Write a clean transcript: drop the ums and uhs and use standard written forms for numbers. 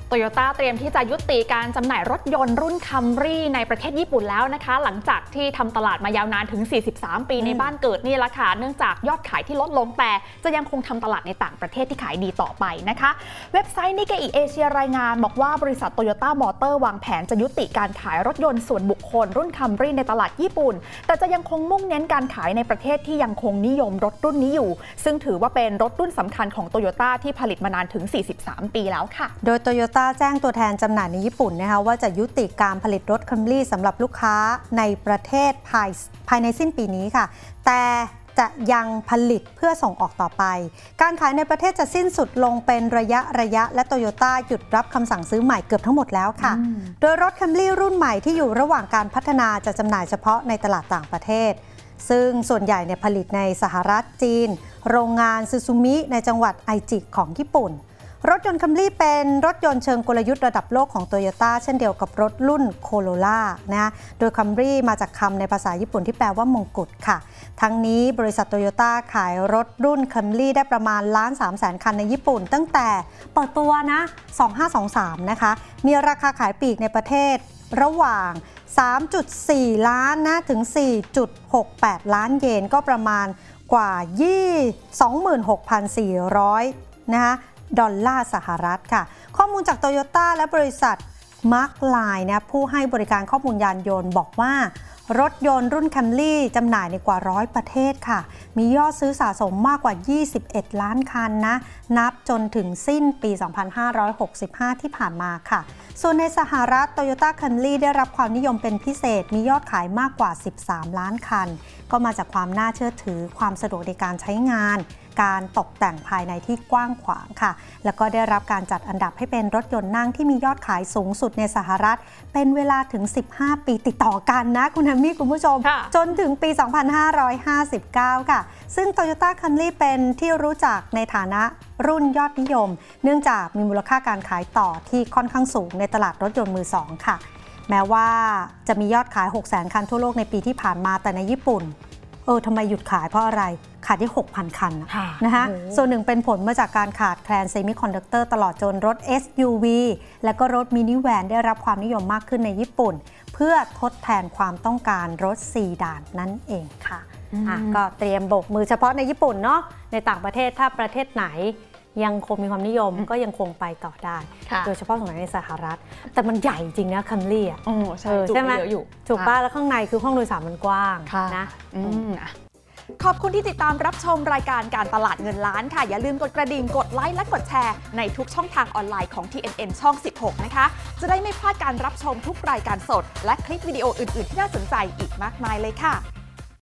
โตโยต้าเตรียมที่จะยุติการจำหน่ายรถยนต์รุ่นคัมรี่ในประเทศญี่ปุ่นแล้วนะคะหลังจากที่ทำตลาดมายาวนานถึง43ปีในบ้านเกิดนี่แหละค่ะเนื่องจากยอดขายที่ลดลงแต่จะยังคงทำตลาดในต่างประเทศที่ขายดีต่อไปนะคะเว็บไซต์นิเกอิเอเชียรายงานบอกว่าบริษัทโตโยต้ามอเตอร์วางแผนจะยุติการขายรถยนต์ส่วนบุคคลรุ่นคัมรี่ในตลาดญี่ปุ่นแต่จะยังคงมุ่งเน้นการขายในประเทศที่ยังคงนิยมรถรุ่นนี้อยู่ซึ่งถือว่าเป็นรถรุ่นสำคัญของโตโยต้าที่ผลิตมานานถึง43ปีแล้วค่ะโดยโตโยต้าแจ้งตัวแทนจำหน่ายในญี่ปุ่นนะคะว่าจะยุติการผลิตรถคัมรี่สำหรับลูกค้าในประเทศภายในสิ้นปีนี้ค่ะแต่จะยังผลิตเพื่อส่งออกต่อไปการขายในประเทศจะสิ้นสุดลงเป็นระยะและโตโยต้าหยุดรับคำสั่งซื้อใหม่เกือบทั้งหมดแล้วค่ะโดยรถคัมรี่รุ่นใหม่ที่อยู่ระหว่างการพัฒนาจะจำหน่ายเฉพาะในตลาดต่างประเทศซึ่งส่วนใหญ่ผลิตในสหรัฐจีนโรงงานซูซูมิในจังหวัดไอจิของญี่ปุ่นรถยนต์คัมรี่เป็นรถยนต์เชิงกลยุทธ์ระดับโลกของโตโยต้าเช่นเดียวกับรถรุ่นโคโรล่านะโดยคัมรี่มาจากคำในภาษาญี่ปุ่นที่แปลว่ามงกุฎค่ะทั้งนี้บริษัทโตโยต้าขายรถรุ่นคัมรี่ได้ประมาณ1,300,000 คันในญี่ปุ่นตั้งแต่เปิดตัวนะ2523นะคะมีราคาขายปลีกในประเทศระหว่าง 3.4 ล้านนะถึง 4.68 ล้านเยนก็ประมาณกว่า 26,400 นะคะดอลลาร์สหรัฐค่ะข้อมูลจากโตโยต้าและบริษัทมาร์คไลน์นะผู้ให้บริการข้อมูลยานยนต์บอกว่ารถยนต์รุ่นคัมรี่จำหน่ายในกว่า100ประเทศค่ะมียอดซื้อสะสมมากกว่า21ล้านคันนะนับจนถึงสิ้นปี2565ที่ผ่านมาค่ะส่วนในสหรัฐ Toyota Camry ได้รับความนิยมเป็นพิเศษมียอดขายมากกว่า13ล้านคันก็มาจากความน่าเชื่อถือความสะดวกในการใช้งานการตกแต่งภายในที่กว้างขวางค่ะแล้วก็ได้รับการจัดอันดับให้เป็นรถยนต์นั่งที่มียอดขายสูงสุดในสหรัฐเป็นเวลาถึง15ปีติดต่อกันนะคุณแฮมมี่คุณผู้ชมจนถึงปี2559ค่ะซึ่ง Toyota Camry เป็นที่รู้จักในฐานะรุ่นยอดนิยมเนื่องจากมีมูลค่าการขายต่อที่ค่อนข้างสูงในตลาดรถยนต์มือสองค่ะแม้ว่าจะมียอดขาย 600,000 คันทั่วโลกในปีที่ผ่านมาแต่ในญี่ปุ่นทำไมหยุดขายเพราะอะไรขาดได้ 6,000 คันนะคะส่วนหนึ่งเป็นผลมาจากการขาดแคลนเซมิคอนดักเตอร์ตลอดจนรถ SUV และก็รถมินิแวนได้รับความนิยมมากขึ้นในญี่ปุ่นเพื่อทดแทนความต้องการรถซีดานนั่นเองค่ะก็เตรียมโบกมือเฉพาะในญี่ปุ่นเนาะในต่างประเทศถ้าประเทศไหนยังคงมีความนิยมก็ยังคงไปต่อได้โดยเฉพาะในสหรัฐแต่มันใหญ่จริงนะคัมรี่อ่ะใช่ไหมถูกป้าแล้วข้างในคือห้องโดยสารมันกว้างนะขอบคุณที่ติดตามรับชมรายการการตลาดเงินล้านค่ะอย่าลืมกดกระดิ่งกดไลค์และกดแชร์ในทุกช่องทางออนไลน์ของ TNN ช่อง 16 นะคะจะได้ไม่พลาดการรับชมทุกรายการสดและคลิปวิดีโออื่นๆที่น่าสนใจอีกมากมายเลยค่ะ